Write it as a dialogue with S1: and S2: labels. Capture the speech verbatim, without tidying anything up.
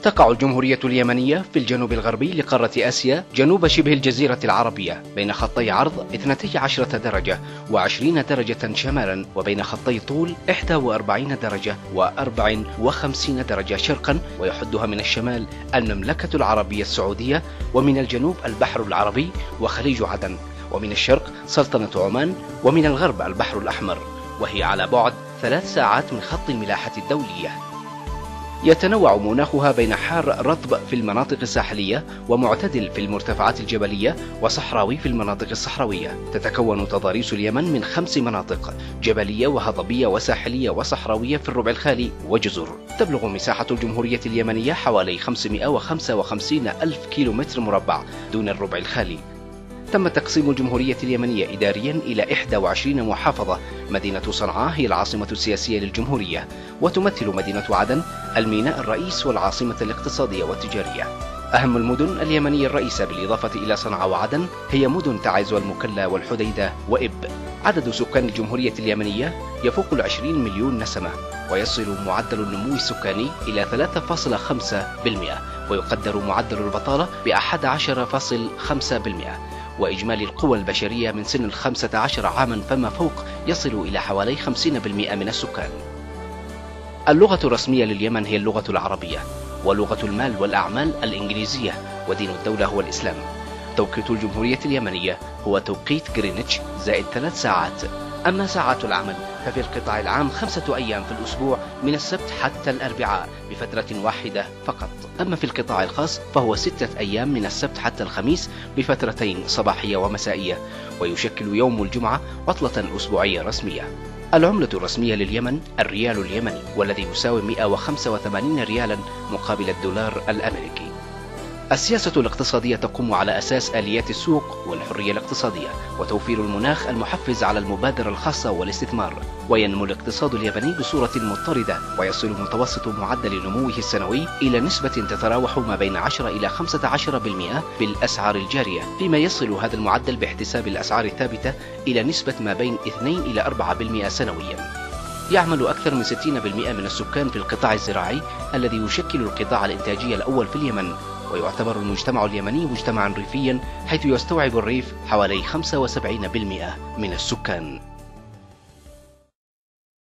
S1: تقع الجمهورية اليمنية في الجنوب الغربي لقارة آسيا جنوب شبه الجزيرة العربية بين خطي عرض اثنتي عشرة درجة وعشرين درجة شمالا، وبين خطي طول إحدى وأربعين درجة وأربع وخمسين درجة شرقا، ويحدها من الشمال المملكة العربية السعودية، ومن الجنوب البحر العربي وخليج عدن، ومن الشرق سلطنة عمان، ومن الغرب البحر الأحمر، وهي على بعد ثلاث ساعات من خط الملاحة الدولية. يتنوع مناخها بين حار رطب في المناطق الساحلية ومعتدل في المرتفعات الجبلية وصحراوي في المناطق الصحراوية. تتكون تضاريس اليمن من خمس مناطق: جبلية وهضبية وساحلية وصحراوية في الربع الخالي وجزر. تبلغ مساحة الجمهورية اليمنية حوالي خمسمائة وخمسة وخمسين ألف كيلومتر مربع دون الربع الخالي. تم تقسيم الجمهورية اليمنية إداريا إلى إحدى وعشرين محافظة. مدينة صنعاء هي العاصمة السياسية للجمهورية، وتمثل مدينة عدن الميناء الرئيس والعاصمة الاقتصادية والتجارية. أهم المدن اليمنية الرئيسة بالإضافة إلى صنعاء وعدن هي مدن تعز والمكلا والحديدة وإب. عدد سكان الجمهورية اليمنية يفوق العشرين مليون نسمة، ويصل معدل النمو السكاني إلى ثلاثة فاصلة خمسة بالمئة، ويقدر معدل البطالة ب أحد عشر فاصلة خمسة بالمئة، وإجمالي القوى البشرية من سن الخمسة عشر عاما فما فوق يصل إلى حوالي خمسين بالمئة من السكان. اللغة الرسمية لليمن هي اللغة العربية، ولغة المال والأعمال الإنجليزية، ودين الدولة هو الإسلام. توقيت الجمهورية اليمنية هو توقيت غرينتش زائد ثلاث ساعات. أما ساعات العمل ففي القطاع العام خمسة أيام في الأسبوع من السبت حتى الأربعاء بفترة واحدة فقط. أما في القطاع الخاص فهو ستة أيام من السبت حتى الخميس بفترتين صباحية ومسائية، ويشكل يوم الجمعة عطلة أسبوعية رسمية. العملة الرسمية لليمن الريال اليمني، والذي يساوي مئة وخمسة وثمانين ريالا مقابل الدولار الأمريكي. السياسة الاقتصادية تقوم على أساس آليات السوق والحرية الاقتصادية وتوفير المناخ المحفز على المبادرة الخاصة والاستثمار. وينمو الاقتصاد الياباني بصورة مضطردة، ويصل متوسط معدل نموه السنوي إلى نسبة تتراوح ما بين عشرة إلى خمسة عشر بالمئة بالأسعار الجارية، فيما يصل هذا المعدل باحتساب الأسعار الثابتة إلى نسبة ما بين اثنين إلى أربعة بالمئة سنويا. يعمل أكثر من ستين بالمئة من السكان في القطاع الزراعي الذي يشكل القطاع الإنتاجي الأول في اليمن، ويعتبر المجتمع اليمني مجتمعا ريفيا، حيث يستوعب الريف حوالي خمسة وسبعين بالمئة من السكان.